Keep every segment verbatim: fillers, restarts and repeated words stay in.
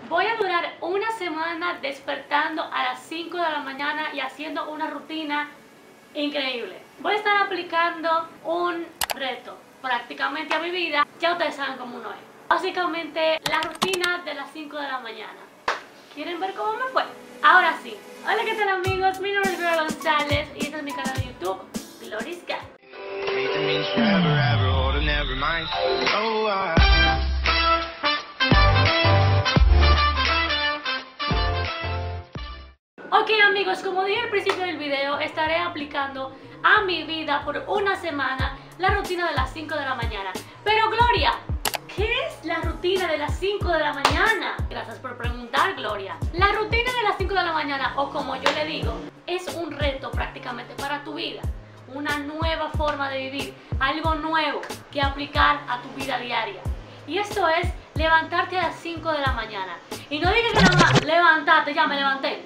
Voy a durar una semana despertando a las cinco de la mañana y haciendo una rutina increíble. Voy a estar aplicando un reto prácticamente a mi vida. Ya ustedes saben cómo uno es. Básicamente la rutina de las cinco de la mañana. ¿Quieren ver cómo me fue? Ahora sí. Hola, ¿qué tal amigos? Mi nombre es Gloria González y este es mi canal de YouTube, Glori's Cat. Ok amigos, como dije al principio del video, estaré aplicando a mi vida por una semana la rutina de las cinco de la mañana. Pero Gloria, ¿qué es la rutina de las cinco de la mañana? Gracias por preguntar, Gloria. La rutina de las cinco de la mañana, o como yo le digo, es un reto prácticamente para tu vida. Una nueva forma de vivir, algo nuevo que aplicar a tu vida diaria. Y esto es levantarte a las cinco de la mañana. Y no digas que nada más levantarte, ya me levanté.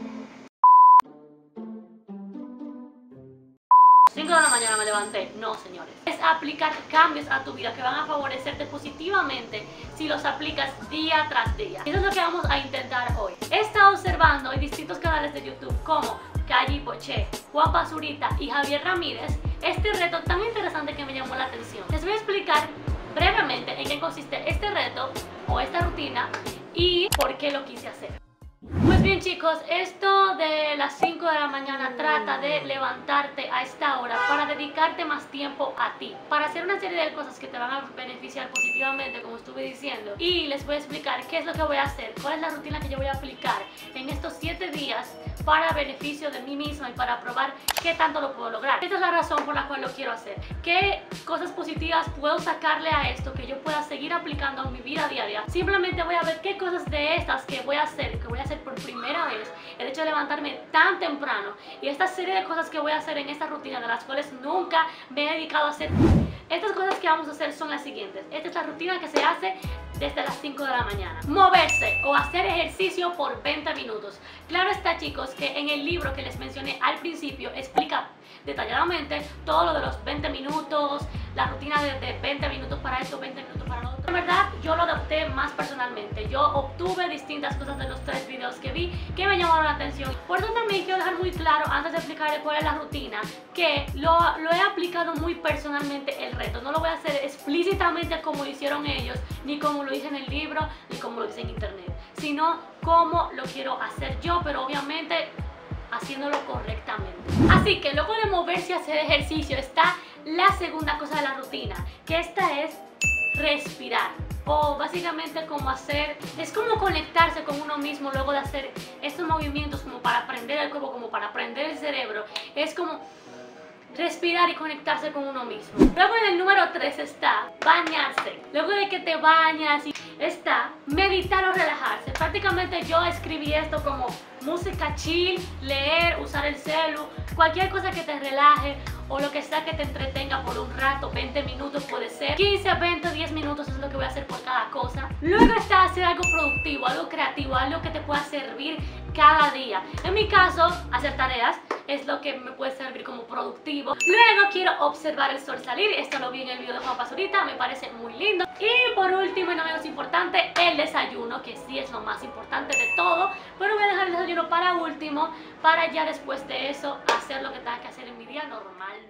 cinco de la mañana me levanté. No, señores. Es aplicar cambios a tu vida que van a favorecerte positivamente si los aplicas día tras día. Eso es lo que vamos a intentar hoy. He estado observando en distintos canales de YouTube como Calle Poché, Juan Pazurita y Javier Ramírez este reto tan interesante que me llamó la atención. Les voy a explicar brevemente en qué consiste este reto o esta rutina y por qué lo quise hacer. Pues bien chicos, esto de las cinco de la mañana trata de levantarte a esta hora para dedicarte más tiempo a ti, para hacer una serie de cosas que te van a beneficiar positivamente, como estuve diciendo. Y les voy a explicar qué es lo que voy a hacer, cuál es la rutina que yo voy a aplicar en estos siete días para beneficio de mí misma y para probar qué tanto lo puedo lograr. Esta es la razón por la cual lo quiero hacer. ¿Qué cosas positivas puedo sacarle a esto que yo pueda seguir aplicando en mi vida diaria? Simplemente voy a ver qué cosas de estas que voy a hacer, que voy a hacer por primera vez, el hecho de levantarme tan temprano y esta serie de cosas que voy a hacer en esta rutina de las cuales nunca me he dedicado a hacer. Estas cosas que vamos a hacer son las siguientes. Esta es la rutina que se hace desde las cinco de la mañana. Moverse o hacer ejercicio por veinte minutos. Claro está chicos que en el libro que les mencioné al principio explica detalladamente todo lo de los veinte minutos, la rutina de, de veinte minutos para esto, veinte minutos para lo otro. En verdad yo lo adopté más personalmente. Yo obtuve distintas cosas de los tres videos que vi que me llamaron la atención. Por eso también quiero dejar muy claro antes de explicar cuál es la rutina que lo, lo he aplicado muy personalmente el reto. No lo voy a hacer explícitamente como lo hicieron ellos, ni como lo hice en el libro, ni como lo hice en internet, sino como lo quiero hacer yo, pero obviamente haciéndolo correctamente. Así que luego de moverse y hacer ejercicio está la segunda cosa de la rutina, que esta es respirar, o básicamente como hacer, es como conectarse con uno mismo luego de hacer estos movimientos como para prender el cuerpo, como para prender el cerebro. Es como respirar y conectarse con uno mismo. Luego en el número tres está bañarse. Luego de que te bañas y está meditar o relajarse. Prácticamente yo escribí esto como música chill, leer, usar el celu, cualquier cosa que te relaje o lo que sea que te entretenga por un rato, veinte minutos puede ser, quince, veinte, diez minutos es lo que voy a hacer por cada cosa. Luego está hacer algo productivo, algo creativo, algo que te pueda servir cada día. En mi caso, hacer tareas es lo que me puede servir como productivo. Luego quiero observar el sol salir, esto lo vi en el video de Juan Pazurita, me parece muy lindo. Y por último y no menos importante, el desayuno, que sí es lo más importante de todo, pero voy a dejar el desayuno para último, para ya después de eso hacer lo que tenga que hacer en mi día normalmente.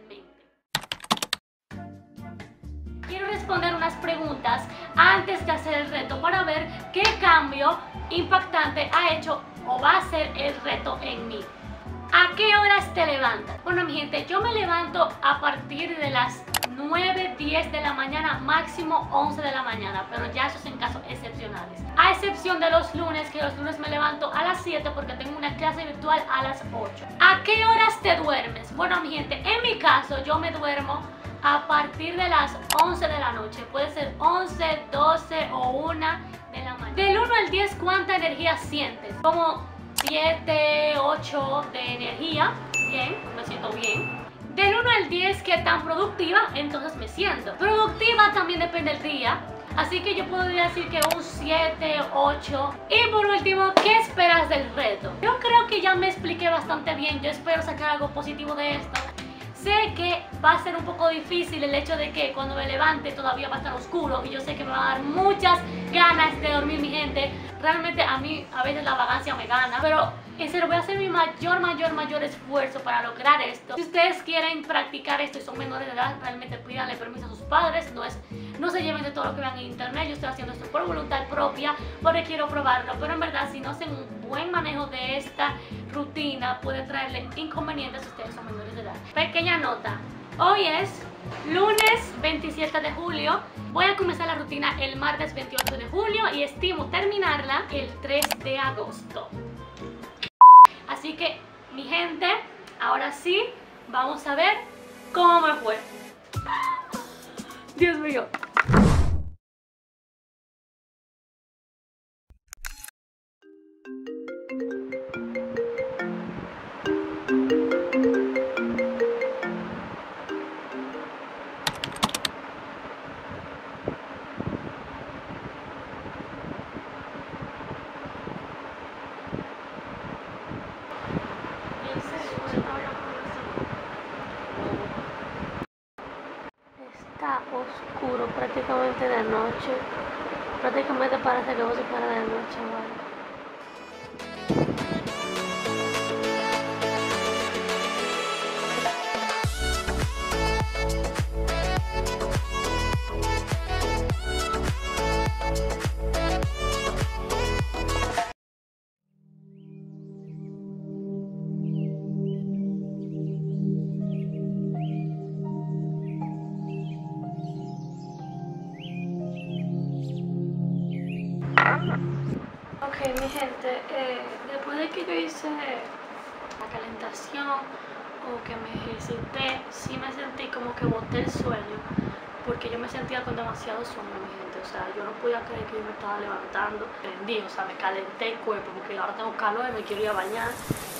Quiero responder unas preguntas antes de hacer el reto para ver qué cambio impactante ha hecho o va a hacer el reto en mí. ¿A qué horas te levantas? Bueno mi gente, yo me levanto a partir de las nueve, diez de la mañana, máximo once de la mañana, pero ya eso es en casos excepcionales. A excepción de los lunes, que los lunes me levanto a las siete porque tengo una clase virtual a las ocho. ¿A qué horas te duermes? Bueno mi gente, en mi caso yo me duermo a partir de las once de la noche. Puede ser once, doce o una de la mañana. Del uno al diez, ¿cuánta energía sientes? Como siete, ocho de energía. Bien, me siento bien. Del uno al diez, ¿qué tan productiva? Entonces me siento. Productiva también depende del día. Así que yo podría decir que un siete, ocho. Y por último, ¿qué esperas del reto? Yo creo que ya me expliqué bastante bien. Yo espero sacar algo positivo de esto. Sé que va a ser un poco difícil el hecho de que cuando me levante todavía va a estar oscuro y yo sé que me va a dar muchas ganas de dormir, mi gente. Realmente a mí a veces la vagancia me gana, pero en serio voy a hacer mi mayor, mayor, mayor esfuerzo para lograr esto. Si ustedes quieren practicar esto y son menores de edad, realmente pídanle permiso a sus padres. No, es, no se lleven de todo lo que vean en internet. Yo estoy haciendo esto por voluntad propia porque quiero probarlo, pero en verdad si no hacen un buen manejo de esta rutina puede traerle inconvenientes si ustedes son menores de edad. Pequeña nota, hoy es lunes veintisiete de julio, voy a comenzar la rutina el martes veintiocho de julio y estimo terminarla el tres de agosto. Así que, mi gente, ahora sí, vamos a ver cómo me fue. Dios mío. Está oscuro, prácticamente de noche. Prácticamente parece que no se para de noche, ¿vale? Ok, mi gente, eh, después de que yo hice la calentación o que me ejercité, sí me sentí como que boté el sueño, porque yo me sentía con demasiado sueño, mi gente. O sea, yo no podía creer que yo me estaba levantando. Prendí, o sea, me calenté el cuerpo porque ahora tengo calor y me quiero ir a bañar.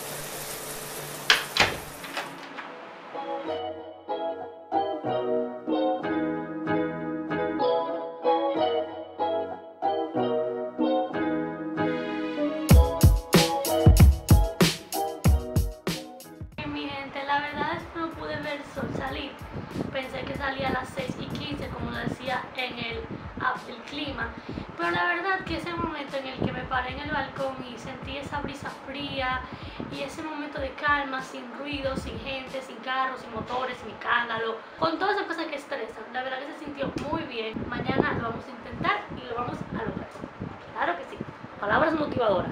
Salir. Pensé que salía a las seis y quince como decía en el app del clima, pero la verdad que ese momento en el que me paré en el balcón y sentí esa brisa fría y ese momento de calma, sin ruido, sin gente, sin carros, sin motores, sin escándalo, con todas esas cosas que estresan, la verdad que se sintió muy bien. Mañana lo vamos a intentar y lo vamos a lograr, claro que sí. Palabras motivadoras.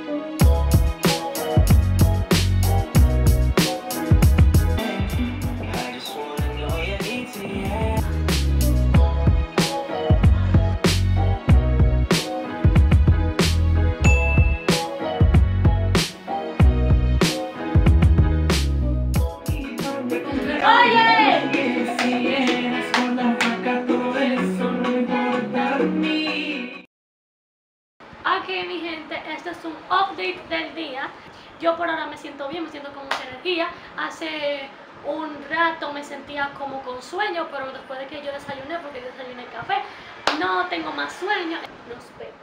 Ok, mi gente, este es un update del día. Yo por ahora me siento bien, me siento con mucha energía. Hace un rato me sentía como con sueño, pero después de que yo desayuné, porque yo desayuné café, no tengo más sueño. Nos vemos.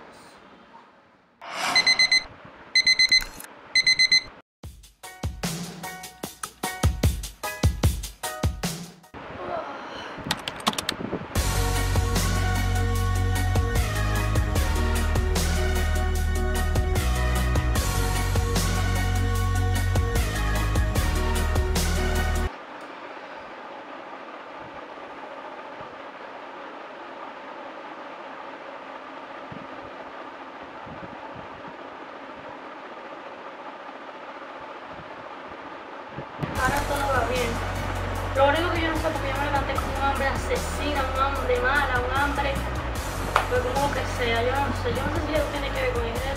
Ahora todo va bien. Lo único que yo no sé porque yo me levanté con un hambre asesina, un hambre mala, un hambre, pues como que sea, yo no sé, yo no sé si eso tiene que ver con eso.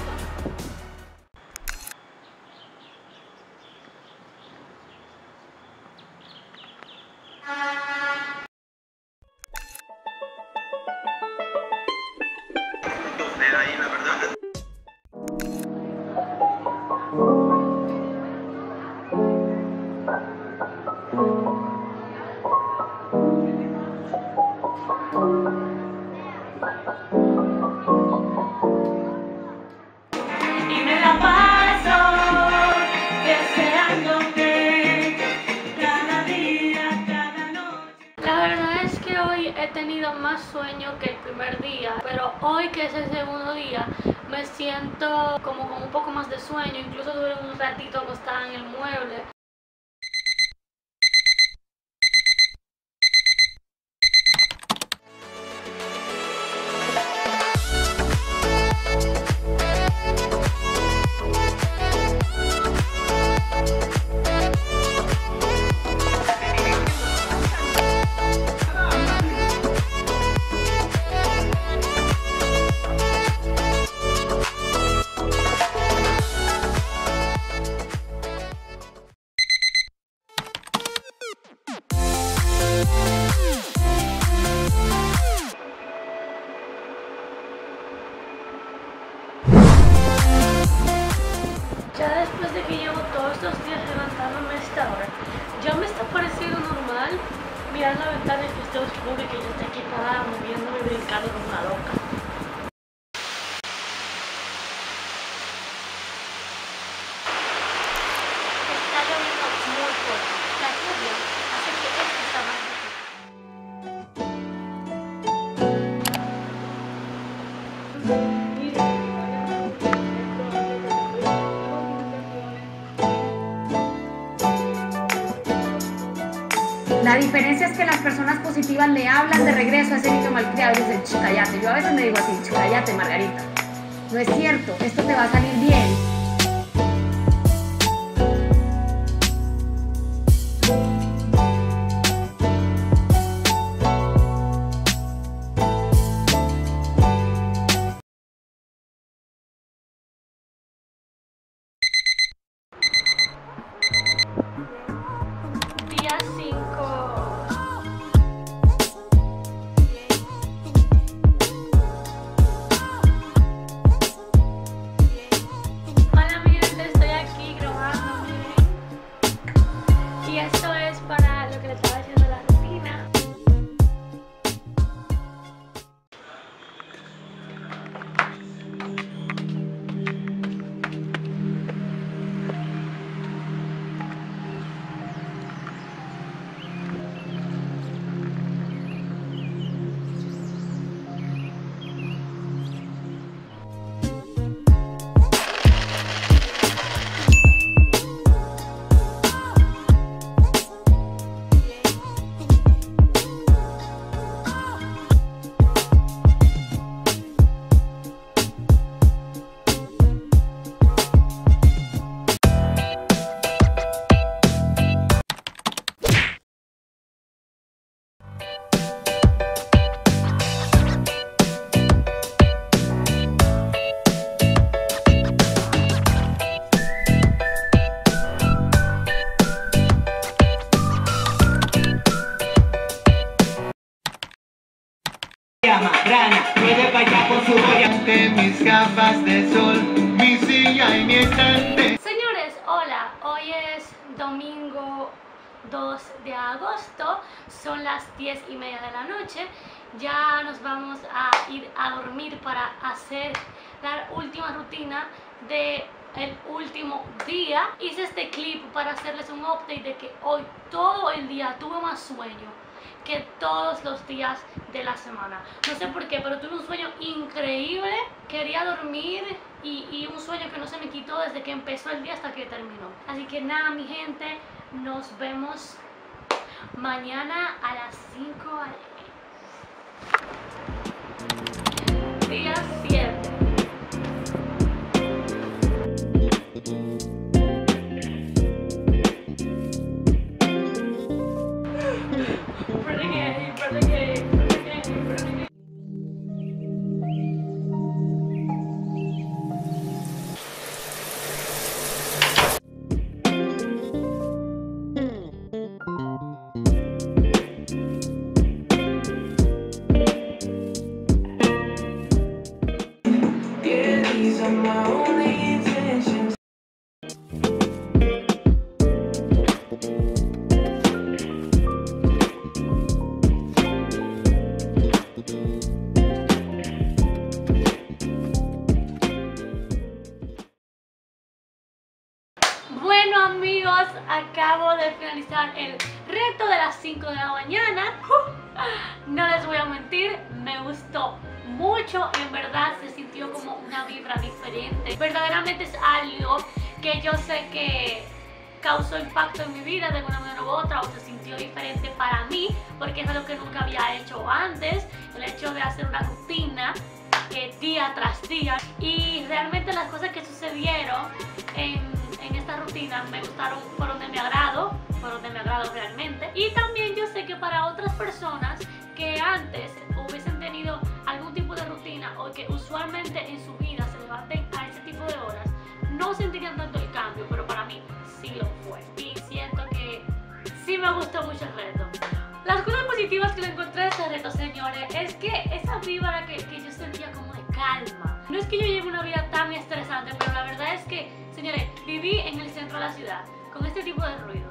Ahí, la verdad. tenido más sueño que el primer día, pero hoy, que es el segundo día, me siento como con un poco más de sueño. Incluso duré un ratito acostada en el mueble. Ya después de que llevo todos estos días levantándome a esta hora, ya me está pareciendo normal mirar la ventana y que esté oscuro y que yo esté aquí parada moviéndome y brincando como una loca. Está lloviendo muy fuerte. La lluvia hace que esto está más La diferencia es que las personas positivas le hablan de regreso a ese niño malcriado y dicen, "Ch, cállate". Yo a veces me digo así, "Ch, cállate, Margarita. No es cierto, esto te va a salir bien". Día cinco. Hola mi gente, estoy aquí grabando, miren. Y esto es para lo que le estaba haciendo la rutina. Rana, puede bailar por su olla. Mis gafas de sol, mi silla y mi estante. Señores, hola, hoy es domingo dos de agosto, son las diez y media de la noche. Ya nos vamos a ir a dormir para hacer la última rutina de el último día. Hice este clip para hacerles un update de que hoy todo el día tuve más sueño que todos los días de la semana. No sé por qué, pero tuve un sueño increíble. Quería dormir y, y un sueño que no se me quitó desde que empezó el día hasta que terminó. Así que nada, mi gente, nos vemos mañana a las cinco a m Día siete. Bueno amigos, acabo de finalizar el reto de las cinco de la mañana, uh, no les voy a mentir, me gustó mucho, en verdad se sintió como una vibra diferente. Verdaderamente es algo que yo sé que causó impacto en mi vida de una manera u otra, o se sintió diferente para mí, porque es algo que nunca había hecho antes, el hecho de hacer una rutina eh, día tras día, y realmente las cosas que sucedieron en, en esta rutina me gustaron, fueron de mi agrado, fueron de mi agrado realmente. Y también yo sé que para otras personas que antes hubiesen tenido algún tipo de rutina o que usualmente en su vida se levanten a ese tipo de horas, no sentirían tanto el cambio, pero para mí sí lo fue. Y siento que sí me gustó mucho el reto. Las cosas positivas que le encontré de este reto, señores, es que esa vibra que, que yo sentía como de calma. No es que yo lleve una vida tan estresante, pero la verdad es que, señores, viví en el centro de la ciudad con este tipo de ruido.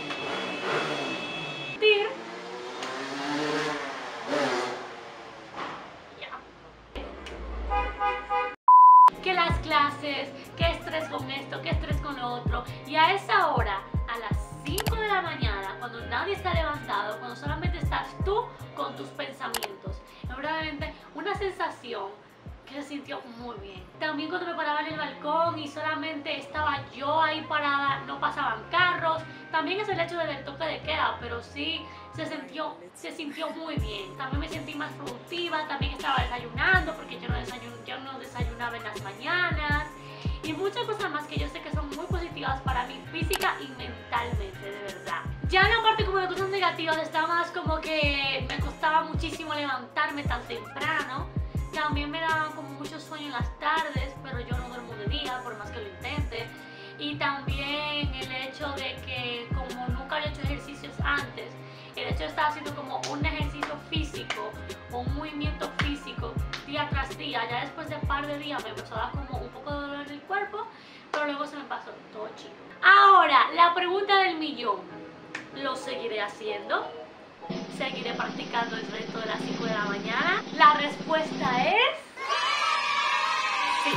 Que las clases, que estrés con esto, que estrés con lo otro, y a esa hora, a las cinco de la mañana, cuando nadie está levantado, cuando solamente estás tú con tus pensamientos, es verdaderamente una sensación que se sintió muy bien. También cuando me paraba en el balcón y solamente estaba yo ahí parada, no pasaban carros. También es el hecho del toque de queda, pero sí se sintió, se sintió muy bien. También me sentí más productiva, también estaba desayunando porque yo no, desayun, yo no desayunaba en las mañanas. Y muchas cosas más que yo sé que son muy positivas para mí física y mentalmente, de verdad. Ya en la parte como de cosas negativas está más como que me costaba muchísimo levantarme tan temprano. También me daban como mucho sueño en las tardes, pero yo no duermo de día, por más que lo intente. Y también el hecho de que como nunca había hecho ejercicios antes, el hecho de estar haciendo como un ejercicio físico o un movimiento físico día tras día, ya después de un par de días me empezó a dar como un poco de dolor en el cuerpo, pero luego se me pasó todo chido. Ahora, la pregunta del millón, ¿lo seguiré haciendo? ¿Seguiré practicando el resto de las cinco de la mañana? La respuesta es... sí.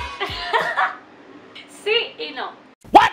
Sí y no. What?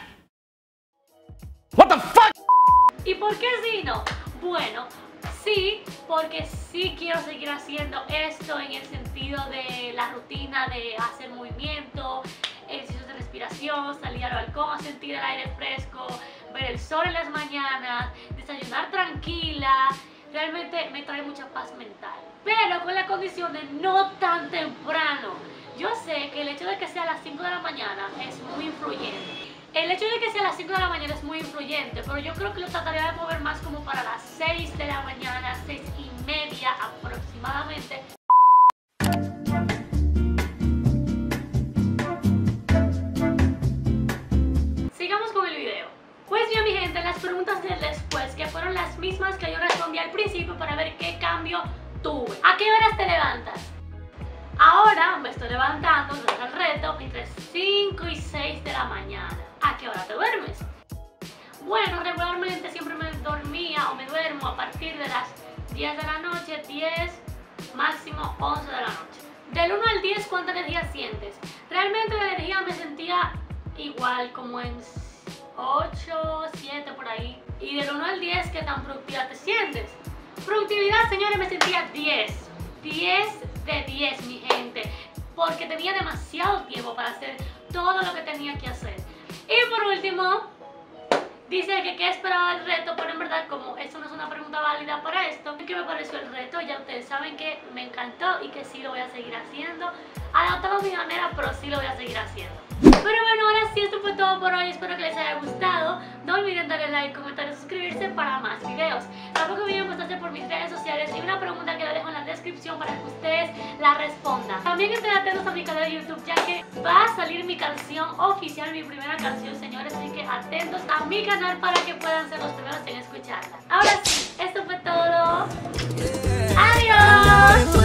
What the fuck? ¿Y por qué sí y no? Bueno, sí, porque sí quiero seguir haciendo esto en el sentido de la rutina de hacer movimiento, ejercicios de respiración, salir al balcón a sentir el aire fresco, ver el sol en las mañanas, desayunar tranquila. Realmente me trae mucha paz mental, pero con la condición de no tan temprano. Yo sé que el hecho de que sea a las cinco de la mañana es muy influyente. El hecho de que sea a las cinco de la mañana es muy influyente, pero yo creo que lo trataría de mover más como para las seis de la mañana, seis y media aproximadamente. Sigamos con el video. Pues bien, mi gente, las preguntas del después, que fueron las mismas que yo respondí al principio para ver qué cambio tuve. ¿A qué horas te levantas? Ahora me estoy levantando, no es el reto, entre cinco y seis de la mañana. ¿A qué hora te duermes? Bueno, regularmente siempre me dormía o me duermo a partir de las diez de la noche, diez, máximo once de la noche. Del uno al diez, ¿cuánta energía sientes? Realmente la energía me sentía igual, como en ocho, siete por ahí. Y del uno al diez, ¿qué tan productiva te sientes? Productividad, señores, me sentía diez. diez de diez, mi gente, porque tenía demasiado tiempo para hacer todo lo que tenía que hacer. Y por último, dice que qué esperaba del reto, pero en verdad, como esto no es una pregunta válida para esto, ¿qué me pareció el reto? Ya ustedes saben que me encantó y que sí lo voy a seguir haciendo, adaptado a mi manera, pero sí lo voy a seguir haciendo. Pero bueno, ahora sí, esto fue todo por hoy. Espero que les haya gustado. No olviden darle like, comentar y suscribirse para más videos. Tampoco olviden pasarse por mis redes sociales y una pregunta que la dejo en la descripción para que ustedes la respondan. También estén atentos a mi canal de YouTube, ya que va a salir mi canción oficial, mi primera canción, señores. Así que atentos a mi canal para que puedan ser los primeros en escucharla. Ahora sí, esto fue todo. ¡Adiós!